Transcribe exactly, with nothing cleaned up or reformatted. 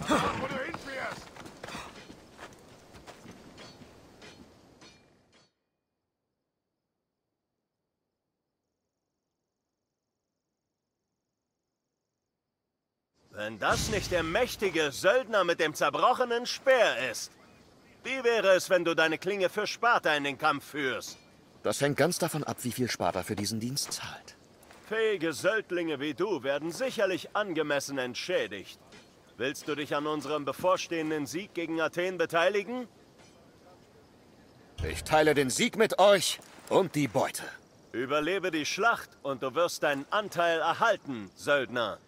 Wo du hinfährst! Wenn das nicht der mächtige Söldner mit dem zerbrochenen Speer ist. Wie wäre es, wenn du deine Klinge für Sparta in den Kampf führst? Das hängt ganz davon ab, wie viel Sparta für diesen Dienst zahlt. Fähige Söldlinge wie du werden sicherlich angemessen entschädigt. Willst du dich an unserem bevorstehenden Sieg gegen Athen beteiligen? Ich teile den Sieg mit euch und die Beute. Überlebe die Schlacht und du wirst deinen Anteil erhalten, Söldner.